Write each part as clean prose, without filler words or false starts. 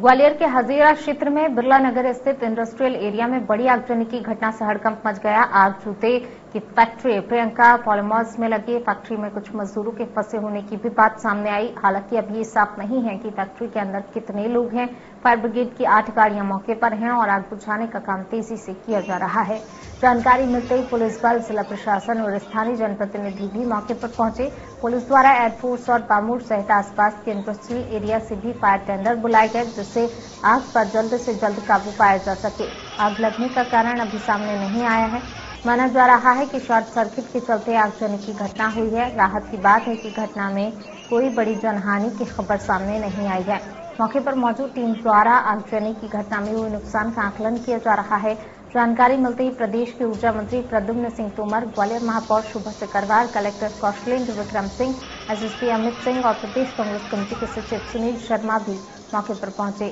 ग्वालियर के हजीरा क्षेत्र में बिरला नगर स्थित इंडस्ट्रियल एरिया में बड़ी आगजनी की घटना से हड़कंप मच गया। आग जूते की फैक्ट्री प्रियंका पॉलीमर्स में लगी फैक्ट्री में कुछ मजदूरों के फंसे होने की भी बात सामने आई। हालांकि अब ये साफ नहीं है कि फैक्ट्री के अंदर कितने लोग हैं। फायर ब्रिगेड की 8 गाड़ियां मौके पर हैं और आग बुझाने का काम तेजी से किया जा रहा है। जानकारी मिलते ही पुलिस बल, जिला प्रशासन और स्थानीय जनप्रतिनिधि भी मौके पर पहुंचे। पुलिस द्वारा एयरफोर्स और बामूर सहित आसपास के इंडस्ट्रियल एरिया से भी फायर टेंडर बुलाए गए, जिससे आग पर जल्द से जल्द काबू पाया जा सके। आग लगने का कारण अभी सामने नहीं आया है। माना जा रहा है कि शॉर्ट सर्किट के चलते आगजनी की घटना हुई है। राहत की बात है कि घटना में कोई बड़ी जनहानि की खबर सामने नहीं आई है। मौके पर मौजूद टीम द्वारा आगजनी की घटना में हुए नुकसान का आकलन किया जा रहा है। जानकारी मिलते ही प्रदेश के ऊर्जा मंत्री प्रद्युम्न सिंह तोमर, ग्वालियर महापौर शोभा सिकरवार, कलेक्टर कौशलेंद्र विक्रम सिंह, एसएसपी अमित सिंह और प्रदेश कांग्रेस कमेटी के सचिव सुनील शर्मा भी मौके पर पहुंचे।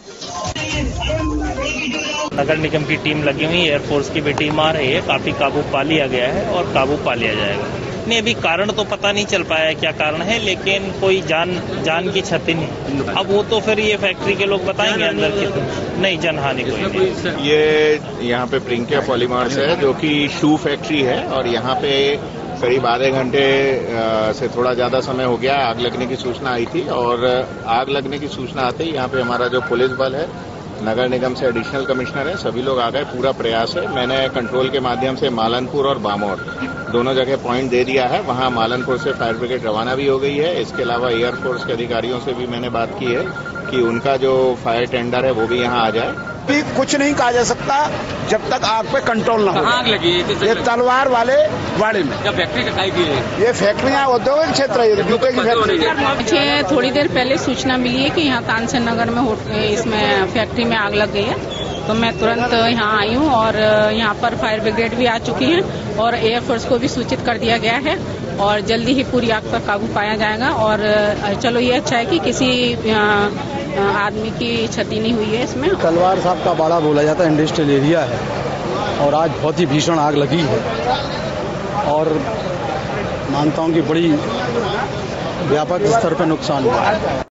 नगर निगम की टीम लगी हुई, एयरफोर्स की भी टीम आ रही है। काफी काबू पा लिया गया है और काबू पा लिया जाएगा। नहीं, अभी कारण तो पता नहीं चल पाया है क्या कारण है, लेकिन कोई जान की क्षति नहीं। अब वो तो फिर ये फैक्ट्री के लोग बताएंगे अंदर की। नहीं, जनहानि कोई नहीं। ये यहाँ पे प्रियंका पॉलीमर्स है जो कि शू फैक्ट्री है और यहाँ पे करीब आधे घंटे से थोड़ा ज्यादा समय हो गया आग लगने की सूचना आई थी और आग लगने की सूचना आते ही यहाँ पे हमारा जो पुलिस बल है, नगर निगम से एडिशनल कमिश्नर है, सभी लोग आ गए। पूरा प्रयास है। मैंने कंट्रोल के माध्यम से मालनपुर और बामोर दोनों जगह पॉइंट दे दिया है। वहां मालनपुर से फायर ब्रिगेड रवाना भी हो गई है। इसके अलावा एयरफोर्स के अधिकारियों से भी मैंने बात की है कि उनका जो फायर टेंडर है वो भी यहाँ आ जाए। कुछ नहीं कहा जा सकता जब तक आग पे कंट्रोल ना हो। आग लगी ये तलवार वाले वाड़े में क्या फैक्ट्री कटाई की है? ये फैक्ट्रियां औद्योगिक क्षेत्र है, जूते की फैक्ट्री। मुझे थोड़ी देर पहले सूचना मिली है कि यहाँ तानसेन नगर में इसमें फैक्ट्री में आग लग गई है, तो मैं तुरंत यहाँ आई हूँ और यहाँ पर फायर ब्रिगेड भी आ चुकी है और एयरफोर्स को भी सूचित कर दिया गया है और जल्दी ही पूरी आग पर काबू पाया जाएगा। और चलो ये अच्छा है कि किसी आदमी की क्षति नहीं हुई है इसमें। तलवार साहब का बाड़ा बोला जाता है, इंडस्ट्रियल एरिया है और आज बहुत ही भीषण आग लगी है और मानता हूँ कि बड़ी व्यापक स्तर पर नुकसान हुआ है।